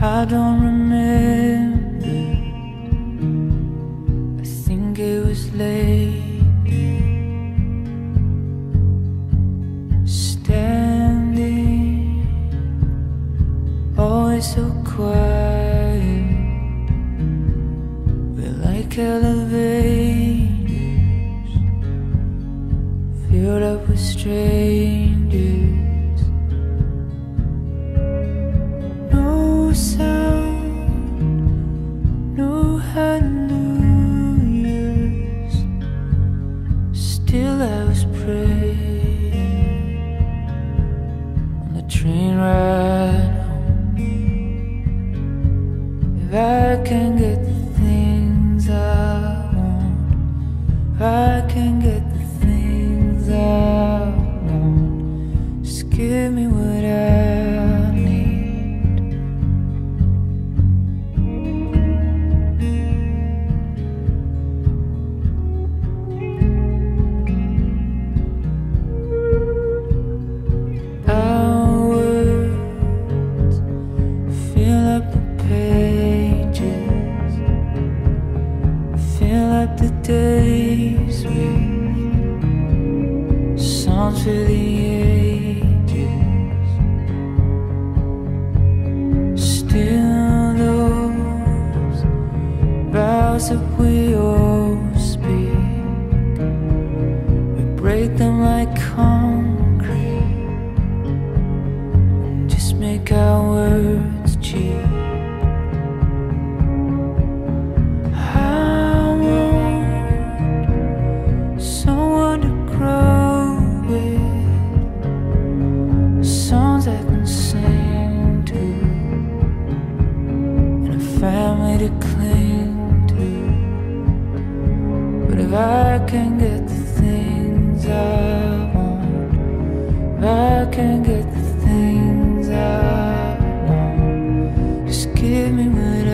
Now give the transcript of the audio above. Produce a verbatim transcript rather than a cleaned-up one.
I don't remember. I think it was late. Standing, always so quiet. We're like elevators filled up with strangers. Hallelujahs, still I was praying on the train ride home. If I can get the things I want, if I can get the things I want, just give me what I the days with songs for the ages. Still those vows that we all speak, we break them like concrete and just make our words cheap. Family to cling to, but if I can get the things I want, if I can get the things I want, just give me what I